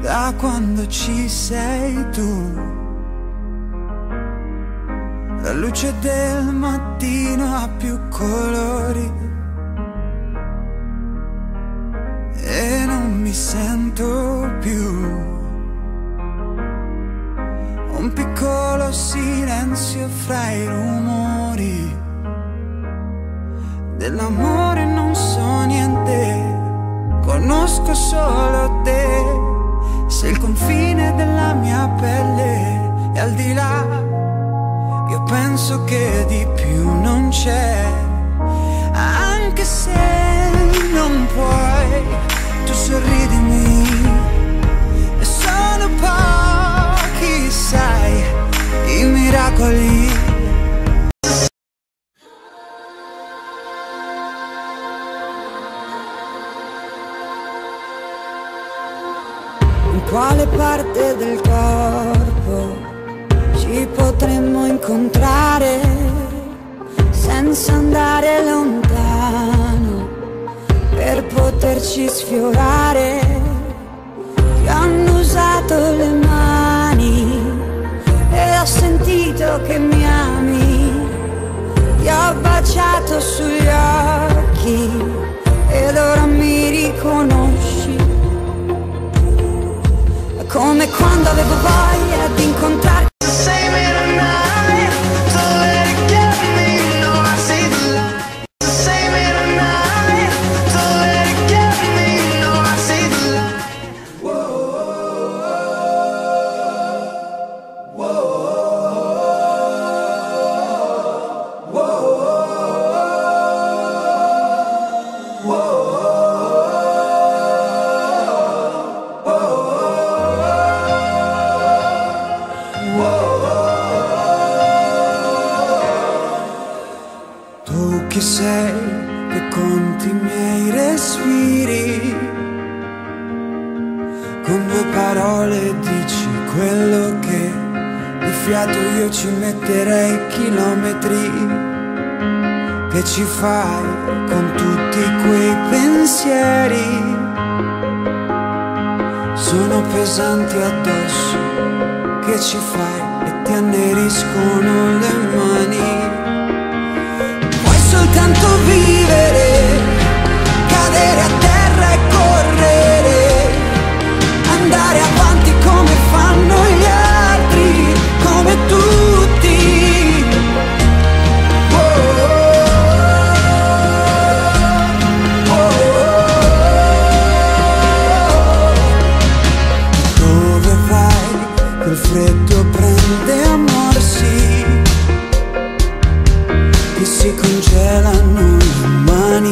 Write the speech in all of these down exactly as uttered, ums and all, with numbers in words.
da quando ci sei tu. La luce del mattino ha più colori e non mi sento più. Un piccolo silenzio fra i rumori dell'amore, non so niente, conosco solo te. Sei il confine della mia pelle e al di là io penso che di più non c'è. Anche se non puoi, tu sorridimi e sono pochi, sai, i miracoli. In quale parte del corpo ci potremmo incontrare senza andare lontano per poterci sfiorare? Ti hanno usato le mani e ho sentito che mi ami. Ti ho baciato sugli occhi ed ora mi riconosci. Come quando avevo voglia di incontrarti. Tu chi sei che conti i miei respiri, con due parole dici quello che di fiato io ci metterei chilometri. Che ci fai con tutti quei pensieri? Sono pesanti addosso. Che ci fai e ti anneriscono le mani? Soltanto vivere, cadere a terra e correre, andare avanti come fanno gli altri, come tutti. Oh, oh, oh. Dove vai? Quel freddo prende a morsi, che si congelano le mani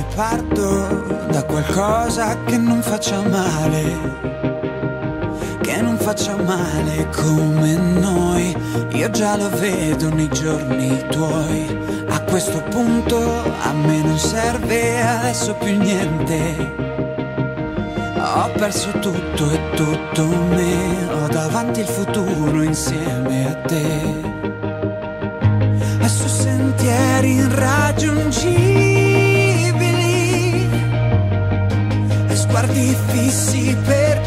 parto da qualcosa che non faccia male, che non faccia male come noi. Io già lo vedo nei giorni tuoi. A questo punto a me non serve adesso più niente. Ho perso tutto e tutto me. Ho davanti il futuro insieme a te. E su sentieri irraggiungibili e sguardi fissi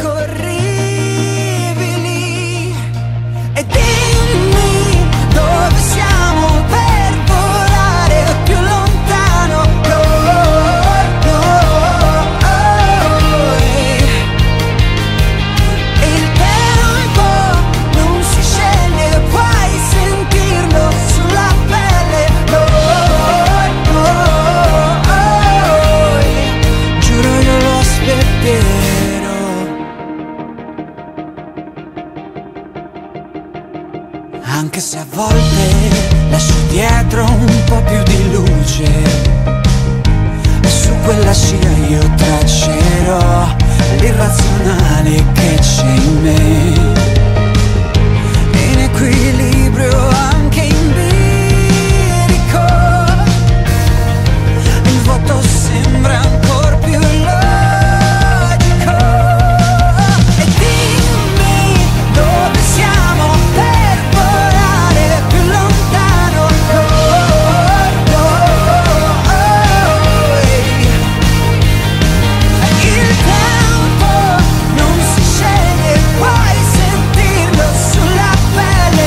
percorribili. E dimmi dove siamo per volare più lontano. Noi, il tempo non si sceglie, puoi sentirlo sulla pelle. Noi, giuro io lo aspetterò. Anche se a volte lascio dietro un po' più di luce, su quella scia io traccerò l'irrazionale che c'è in me. In equilibrio anche in bilico, il vuoto sembra ancora più logico. E dimmi dove siamo per volare più lontano. Noi, il tempo non si sceglie, puoi sentirlo sulla pelle.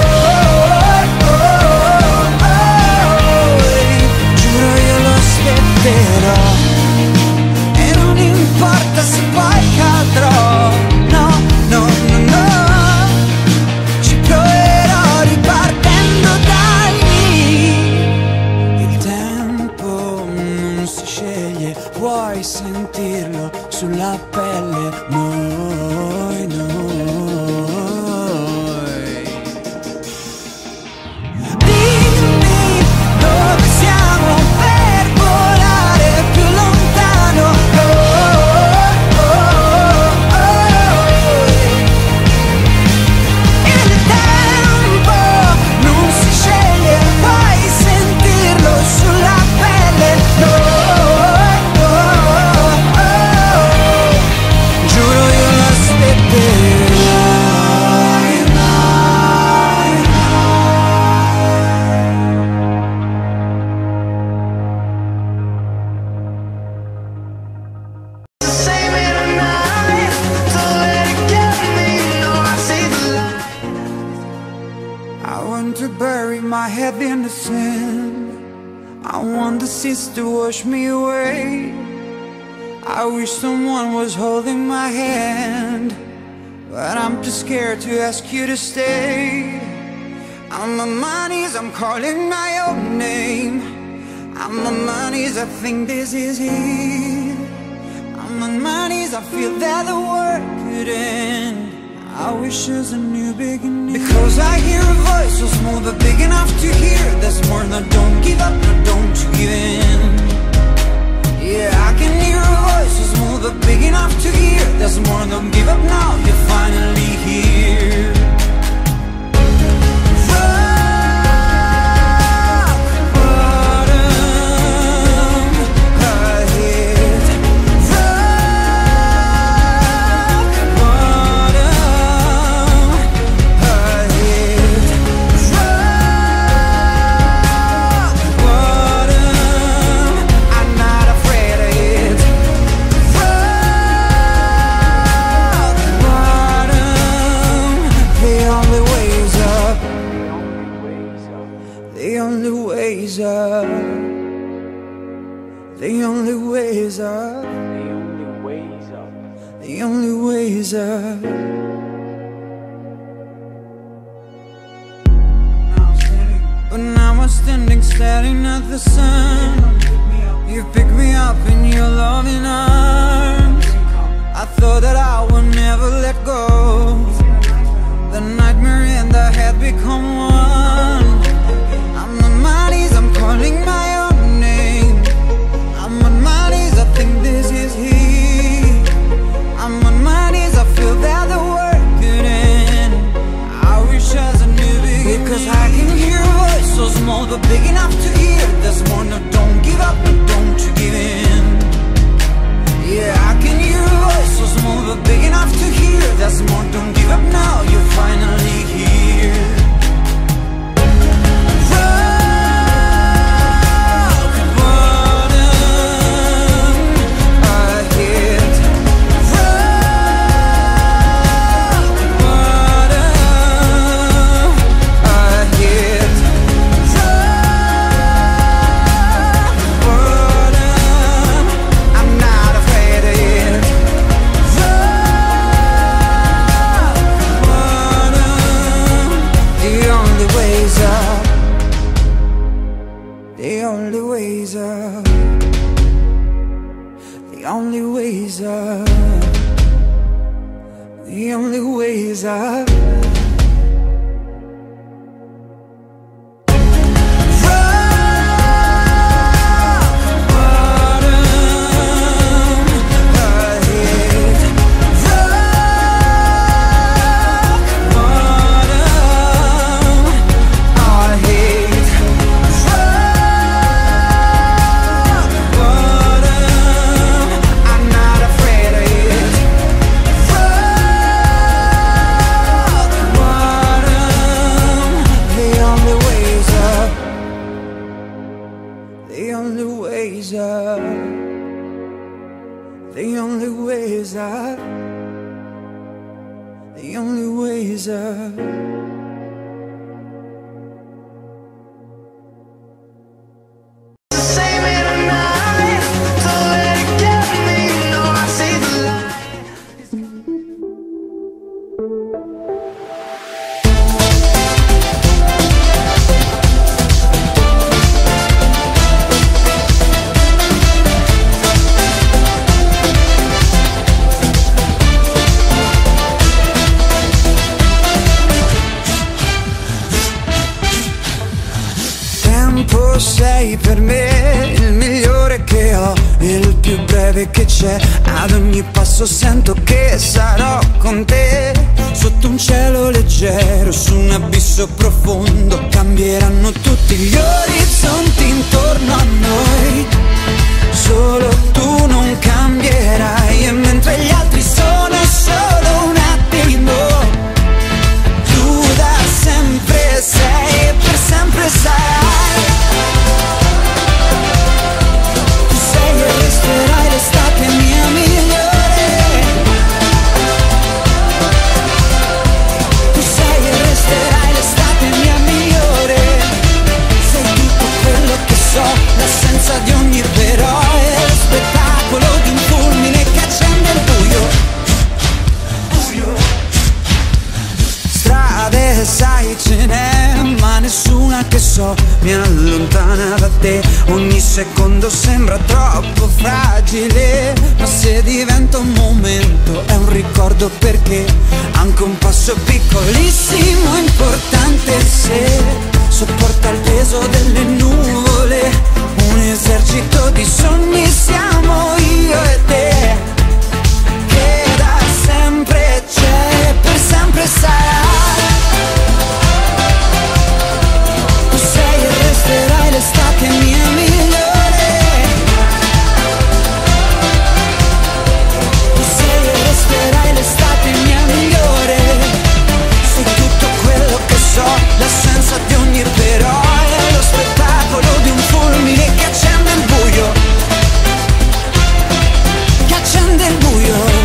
Giuro io lo aspetterò. E non importa se poi cadrò. No, no, no, no. Ci proverò ripartendo da lì. Il tempo non si sceglie, puoi sentirlo sulla pelle. Noi, noi. Dimmi dove siamo per volare più lontano. Il tempo non si sceglie, puoi sentirlo sulla pelle. Giuro io lo aspetterò. I want to bury my head in the sand. I want the seas to wash me away. I wish someone was holding my hand, but I'm too scared to ask you to stay. On my money's, I'm calling my own name. On my money's, I think this is it. On my money's, I feel that the world could end. I wish there's a new beginning. Because I hear a voice so small but big enough to hear. There's more than don't give up, no, don't you give in. Yeah, I can hear a voice so small but big enough to hear. There's more, don't give up now, you're finally here. Rock bottom, I hit. Rock bottom, I hit. Rock bottom, I'm not afraid of it. Rock bottom, the only way's up. The only way's up. The only way's up. The only way's up. But now I'm standing, staring at the sun. You picked me up in your loving arms. I thought that I would never let go. The nightmare and the head become one. I'm on my knees, I'm calling my own name. I'm on my The only ways up, the only ways up. The only ways up, the only ways up, the only ways up. Sei per me il migliore che ho, il più breve che c'è. Ad ogni passo sento che sarò con te, sotto un cielo leggero, su un abisso profondo. Cambieranno tutti gli orizzonti intorno a noi, solo tu non cambierai. E mentre gli altri sono solo un attimo, tu da sempre sei e per sempre sarai. Resterai l'estate mia migliore. Tu sei e resterai l'estate mia migliore. Sei tutto quello che so, l'assenza di ogni però, e lo spettacolo di un fulmine che accende il buio. Buio. Strade sai ce n'è, ma nessuna che so mi allontana da te. Ogni secondo sembra troppo fragile, ma se diventa un momento è un ricordo, perché anche un passo piccolissimo è importante se sopporta il peso delle nuvole. Un esercito di sogni siamo io e te, che da sempre c'è, per sempre sarà. Tu sei e resterai l'estate mia migliore. Tu sei e resterai l'estate mia migliore. Sei tutto quello che so, l'assenza di ogni però, è lo spettacolo di un fulmine che accende il buio. Che accende il buio.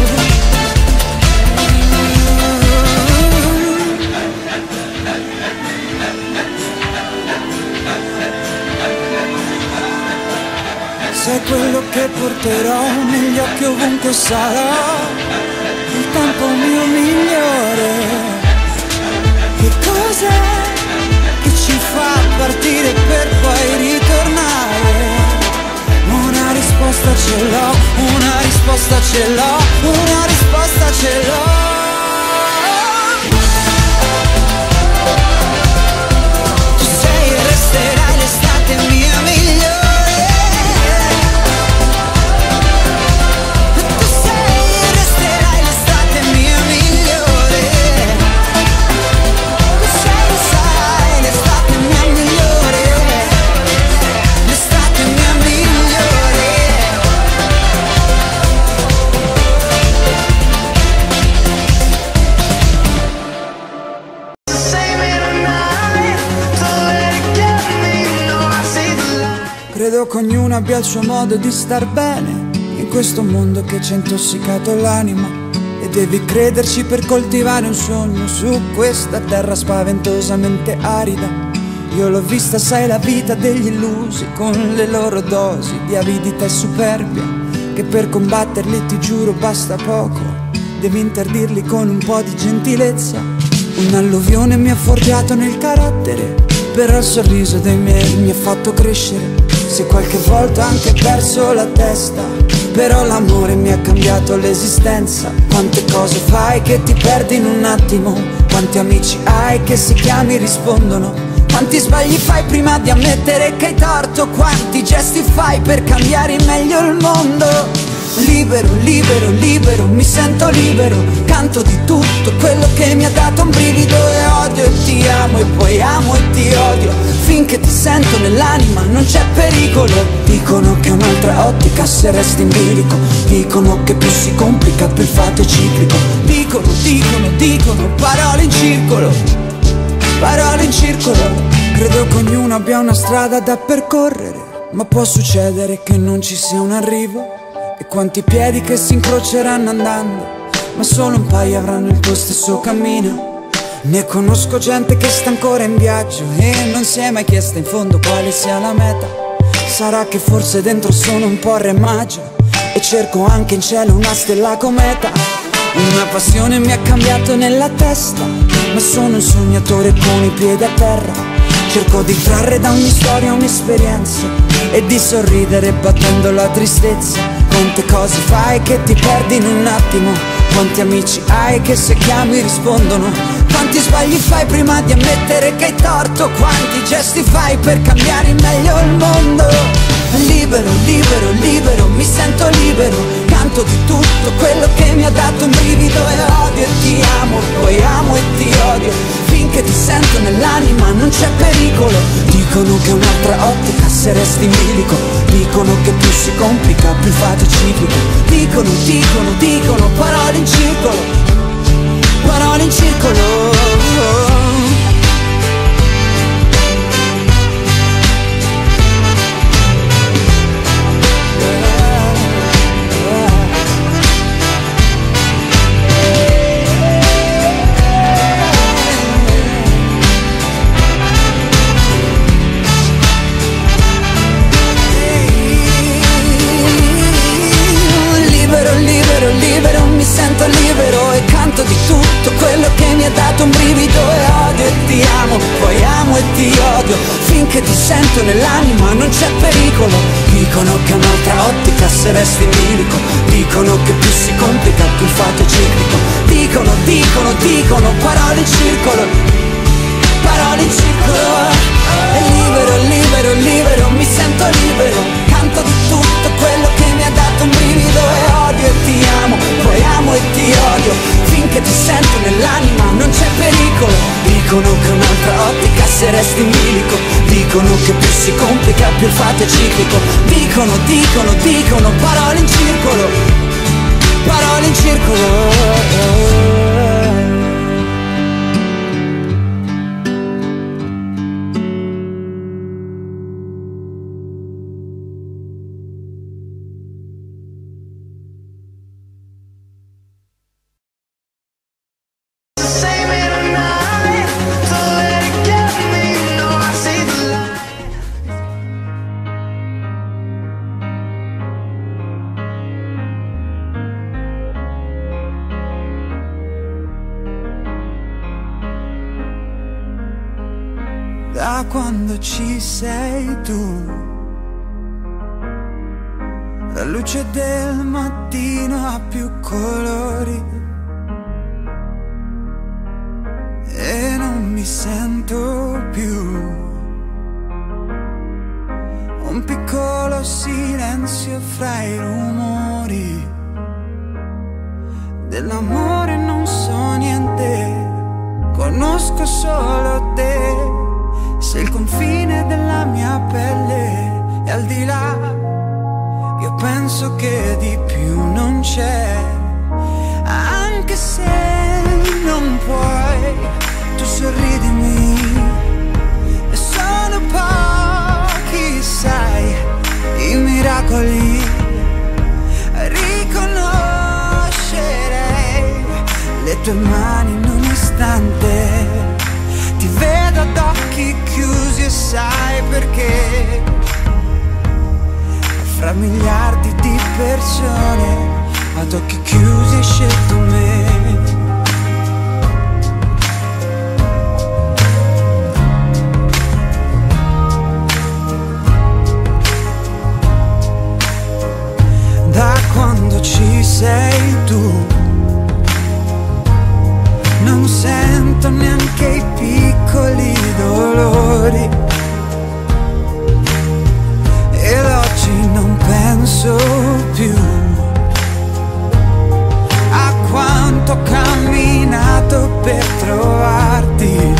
Sei quello che porterò negli occhi ovunque sarò, il tempo mio migliore. Che cos'è che ci fa partire per poi ritornare? Una risposta ce l'ho, una risposta ce l'ho, una risposta ce l'ho. Tu sei e resterai l'estate mia migliore. Credo che ognuno abbia il suo modo di star bene in questo mondo che ci ha intossicato l'anima, e devi crederci per coltivare un sogno su questa terra spaventosamente arida. Io l'ho vista, sai, la vita degli illusi, con le loro dosi di avidità e superbia, che per combatterli ti giuro basta poco, devi interdirli con un po' di gentilezza. Un'alluvione mi ha forgiato nel carattere, però il sorriso dei miei mi ha fatto crescere. Se qualche volta ho anche perso la testa, Però l'amore mi ha cambiato l'esistenza. Quante cose fai che ti perdi in un attimo, quanti amici hai che se chiami rispondono, quanti sbagli fai prima di ammettere che hai torto, quanti gesti fai per cambiare in meglio il mondo. Libero, libero, libero, mi sento libero, canto di tutto quello che mi ha dato un brivido. E odio e ti amo e poi amo e ti odio, finché ti sento nell'anima non c'è pericolo. Dicono che un'altra ottica se resti in bilico, dicono che più si complica più il fatto è ciclico. Dicono, dicono, dicono, parole in circolo, parole in circolo. Credo che ognuno abbia una strada da percorrere, ma può succedere che non ci sia un arrivo. E quanti piedi che si incroceranno andando, ma solo un paio avranno il tuo stesso cammino. Ne conosco gente che sta ancora in viaggio e non si è mai chiesta in fondo quale sia la meta. Sarà che forse dentro sono un po' re maggio e cerco anche in cielo una stella cometa. Una passione mi ha cambiato nella testa, ma sono un sognatore con i piedi a terra. Cerco di trarre da ogni storia un'esperienza e di sorridere battendo la tristezza. Quante cose fai che ti perdi in un attimo, quanti amici hai che se chiami rispondono, quanti sbagli fai prima di ammettere che hai torto, quanti gesti fai per cambiare in meglio il mondo. Libero, libero, libero, mi sento libero, canto di tutto quello che mi ha dato un brivido. E odio e ti amo, poi amo e ti odio, finché ti sento nell'anima non c'è pericolo. Dicono che un'altra ottica se resti in bilico, dicono che più si complica più il fatto è ciclico. Dicono, dicono, dicono, parole in circolo, parole in circolo. Libero, mi sento libero e canto di tutto quello che mi ha dato un brivido. E odio e ti amo, poi amo e ti odio, finché ti sento nell'anima non c'è pericolo. Dicono che un'altra ottica se resti in bilico, dicono che più si complica più il fatto è ciclico. Dicono, dicono, dicono, parole in circolo, parole in circolo. E libero, libero, libero, mi sento libero, canto di tutto quello che mi ha dato un brivido. E odio e ti amo, poi amo e ti odio, finché ti sento nell'anima non c'è pericolo. Dicono che un'altra ottica se resti in bilico, dicono che più si complica più il fatto è ciclico. Dicono, dicono, dicono, parole in circolo, parole in circolo. Da quando ci sei tu, la luce del mattino ha più colori e non mi sento più un piccolo silenzio fra i rumori dell'amore. Non so niente, conosco solo te. Se il confine della mia pelle è al di là, io penso che di più non c'è. Anche se non puoi, tu sorridimi. E sono pochi, sai, i miracoli. Riconoscerei le tue mani in un istante. Ti vedo ad occhi chiusi e sai perché. Fra miliardi di persone ad occhi chiusi hai scelto me. Da anche i piccoli dolori. Ed oggi non penso più a quanto ho camminato per trovarti.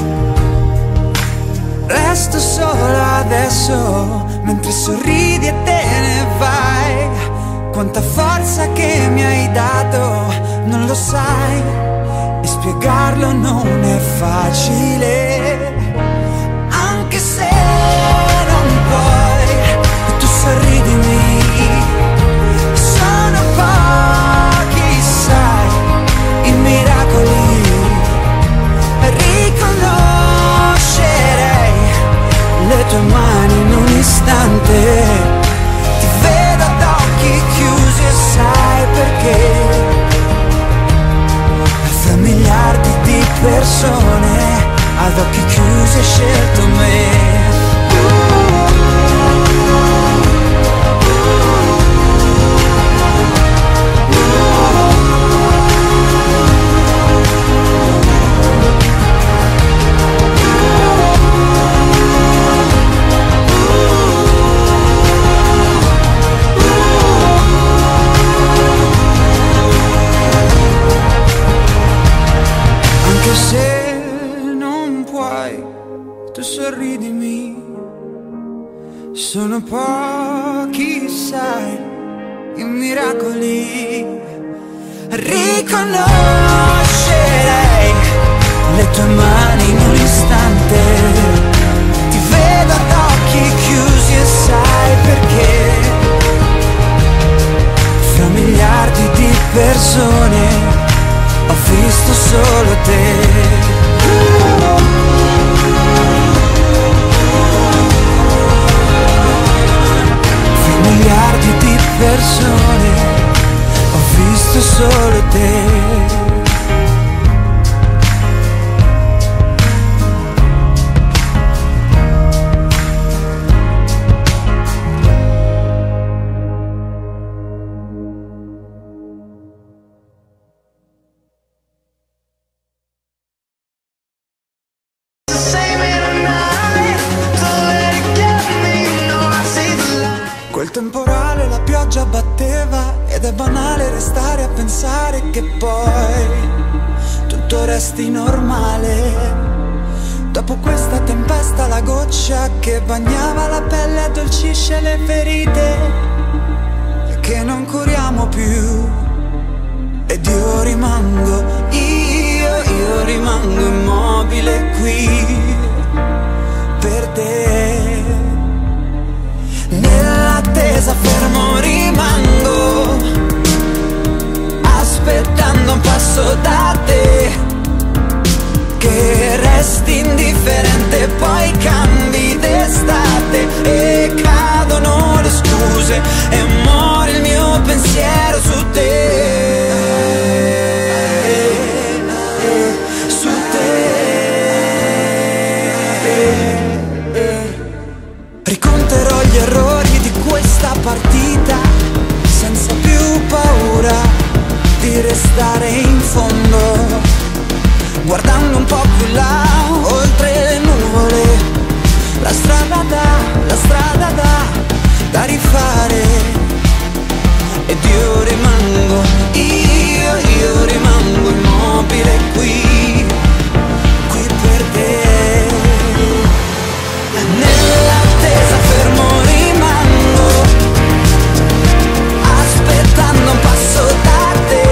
Resto solo adesso mentre sorridi e te ne vai. Quanta forza che mi hai dato, non lo sai, e spiegarlo non è facile. Anche se non puoi, e tu sorridimi. Sono pochi, sai, i miracoli. Riconoscerei le tue mani in un istante. Ti vedo ad occhi chiusi e sai perché. Fra miliardi di persone ad occhi chiusi hai scelto me. Se non puoi, tu sorridimi. Sono pochi, sai, i miracoli. Riconoscerei le tue mani in un istante. Ti vedo ad occhi chiusi e sai perché. Fra miliardi di persone ho visto solo te. Fra miliardi di persone ho visto solo te. Quel temporale, la pioggia batteva ed è banale restare a pensare che poi tutto resti normale. Dopo questa tempesta la goccia che bagnava la pelle addolcisce le ferite che non curiamo più. Ed io rimango, io, io rimango immobile qui per te. Nell'attesa fermo rimango, aspettando un passo da te. Che resti indifferente, poi cambi d'estate e cadono le scuse e muore il mio pensiero su te. Su te. Riconterò gli errori di questa partita senza più paura di restare in fondo, guardando un po' più là, oltre le nuvole. La strada da, la strada da, da rifare. Ed io rimango, io, io rimango immobile qui, qui per te. Nell'attesa fermo rimango, aspettando un passo da te.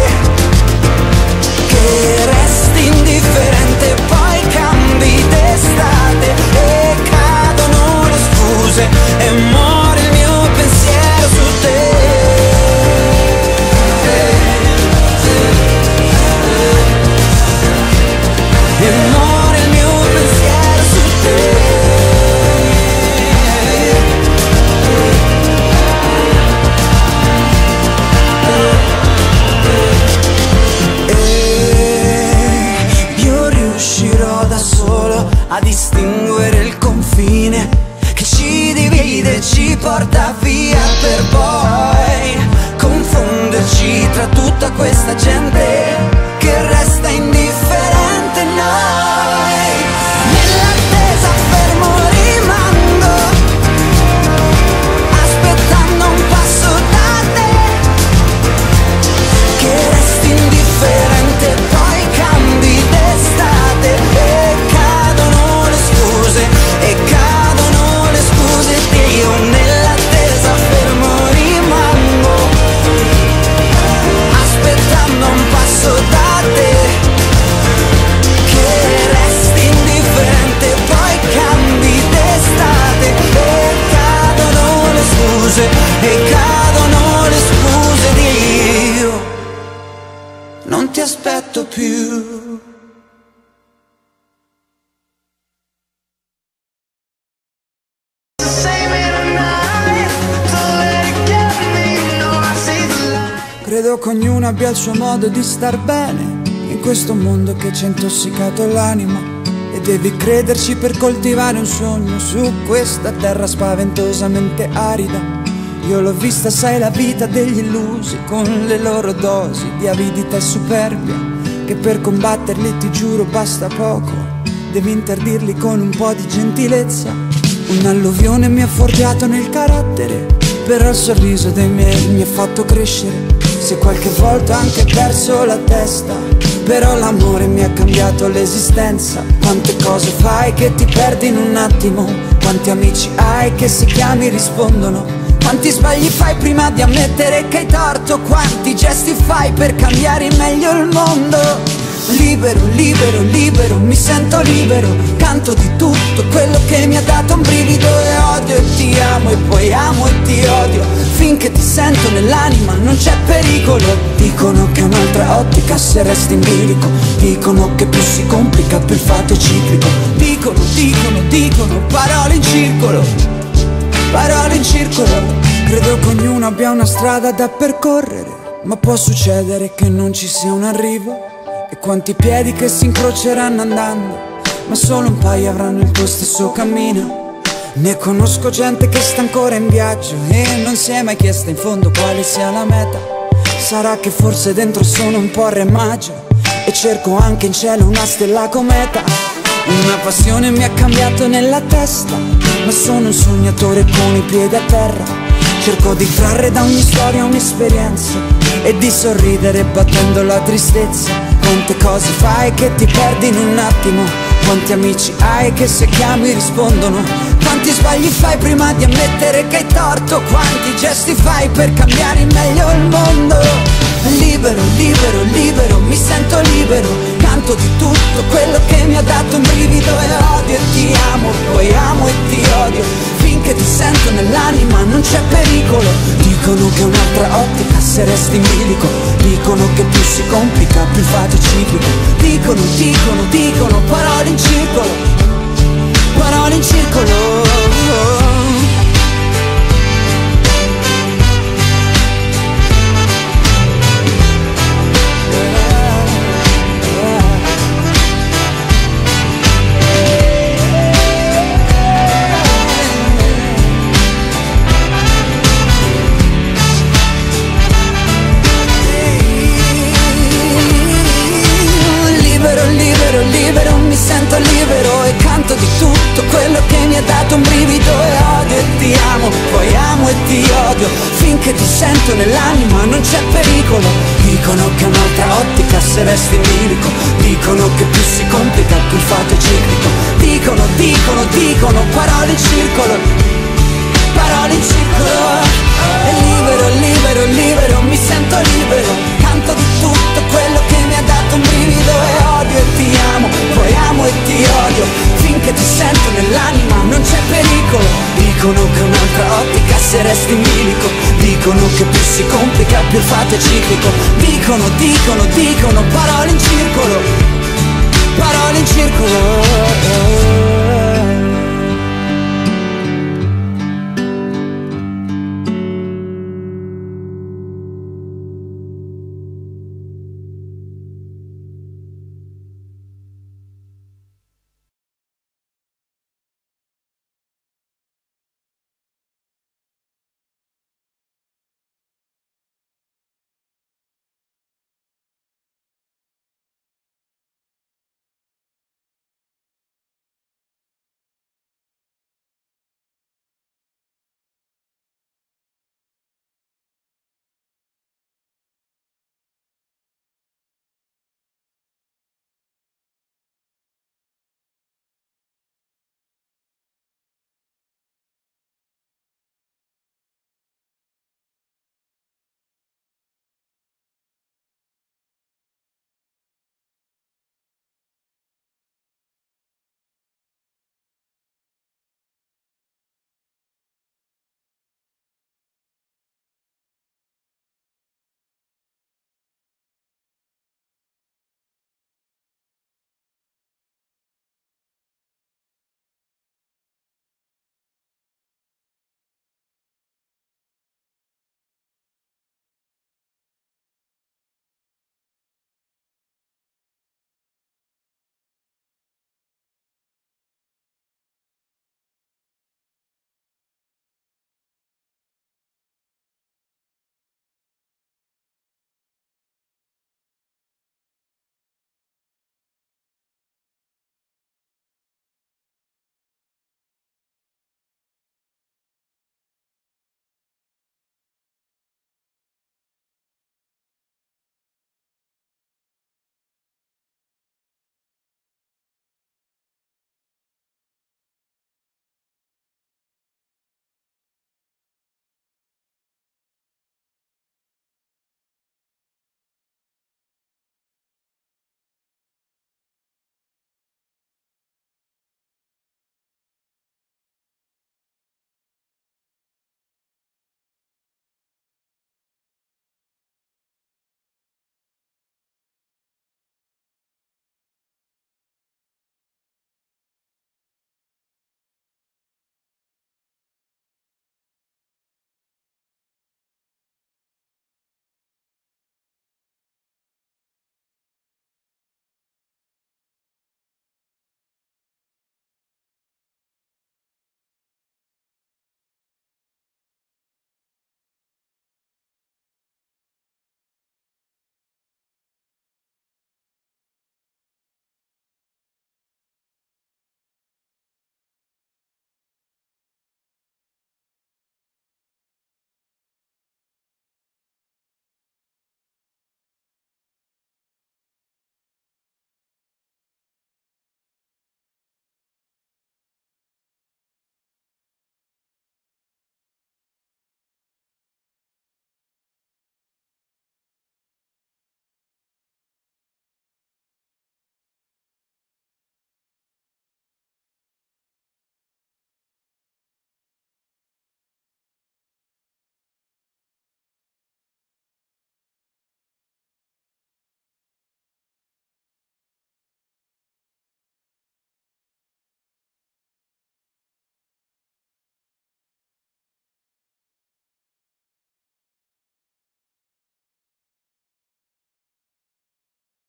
Che resti indifferente, poi cambi d'estate e cadono le scuse e muore il mio pensiero. più. Credo che ognuno abbia il suo modo di star bene in questo mondo che ci ha intossicato l'anima, e devi crederci per coltivare un sogno su questa terra spaventosamente arida. Io l'ho vista, sai, la vita degli illusi, con le loro dosi di avidità e superbia, che per combatterli, ti giuro, basta poco. Devi interdirli con un po' di gentilezza. Un'alluvione mi ha forgiato nel carattere, però il sorriso dei miei mi ha fatto crescere. Se qualche volta ho anche perso la testa, però l'amore mi ha cambiato l'esistenza. Quante cose fai che ti perdi in un attimo, quanti amici hai che se chiami rispondono, quanti sbagli fai prima di ammettere che hai torto, quanti gesti fai per cambiare in meglio il mondo. Libero, libero, libero, mi sento libero, canto di tutto quello che mi ha dato un brivido, e odio e ti amo e poi amo e ti odio, finché ti sento nell'anima non c'è pericolo. Dicono che un'altra ottica se resti in bilico, dicono che più si complica più il fatto è ciclico. Dicono, dicono, dicono, parole in circolo, parole in circolo. Credo che ognuno abbia una strada da percorrere, ma può succedere che non ci sia un arrivo. E quanti piedi che si incroceranno andando, ma solo un paio avranno il tuo stesso cammino. Ne conosco gente che sta ancora in viaggio e non si è mai chiesta in fondo quale sia la meta. Sarà che forse dentro sono un po' re maggio e cerco anche in cielo una stella cometa. Una passione mi ha cambiato nella testa, ma sono un sognatore con i piedi a terra. Cerco di trarre da ogni storia un'esperienza e di sorridere battendo la tristezza. Quante cose fai che ti perdi in un attimo, quanti amici hai che se chiami rispondono, quanti sbagli fai prima di ammettere che hai torto, quanti gesti fai per cambiare in meglio il mondo. Libero, libero, libero, mi sento libero, canto di tutto quello che mi ha dato un brivido, e odio e ti amo, poi amo e ti odio, finché ti sento nell'anima non c'è pericolo. Dicono che un'altra ottica se resti in bilico, dicono che più si complica più il fatto è ciclico. Dicono, dicono, dicono, parole in circolo, parole in circolo. Libero, mi sento libero e canto di tutto quello che mi ha dato un brivido, e odio e ti amo, poi amo e ti odio, finché ti sento nell'anima non c'è pericolo. Dicono che un'altra ottica se resti in bilico, dicono che più si complica più il fatto è ciclico. Dicono, dicono, dicono, parole in circolo, parole in circolo. E libero, libero, libero, mi sento libero, canto di tutto quello che mi ha dato un brivido, e odio e ti amo, poi amo e ti odio, finché ti sento nell'anima non c'è pericolo. Dicono che un'altra ottica se resti in bilico, dicono che più si complica più il fatto è ciclico. Dicono, dicono, dicono, parole in circolo, parole in circolo.